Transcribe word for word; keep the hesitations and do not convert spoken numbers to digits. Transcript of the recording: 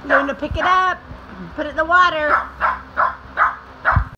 Luna, pick it up. Put it in the water.